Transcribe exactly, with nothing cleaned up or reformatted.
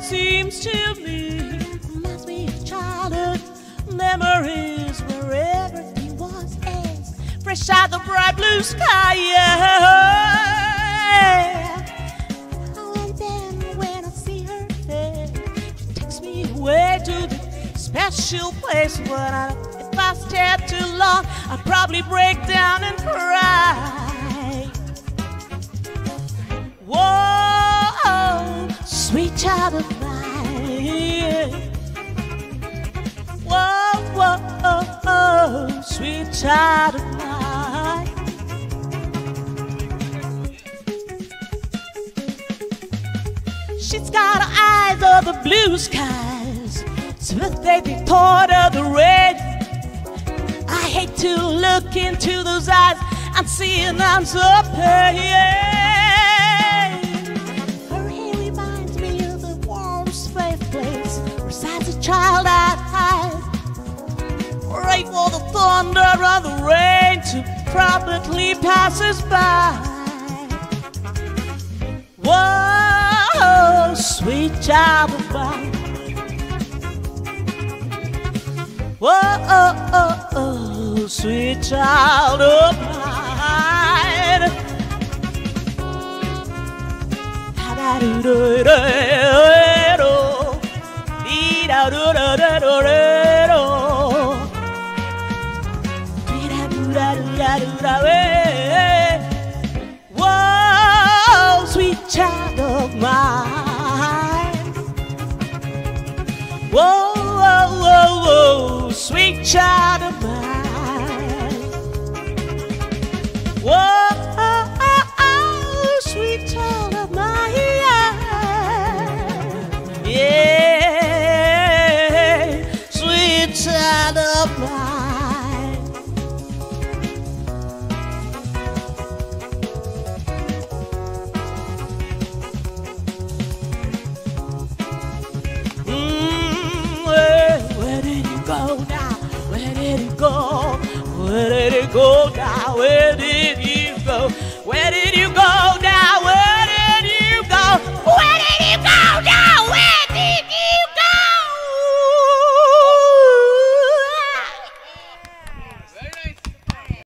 seems to me reminds me of childhood memories where everything was as fresh out the bright blue sky. Yeah. And then when I see her there, she takes me away to the special place. But I, if I stare too long, I'd probably break down and cry. Whoa, sweet child of mine. Whoa, whoa, oh, sweet child of mine. She's got eyes of the blue skies, sympathetic toward of the red. I hate to look into those eyes and see an answer pain. Her hair reminds me of the warm, safe place resides a child I'd hide. Wait for the thunder and the rain to promptly pass us by. Whoa, sweet child of mine. Whoa, oh, oh, oh, sweet child of mine. Whoa, sweet child of mine. Whoa, whoa, whoa, whoa, sweet child of mine.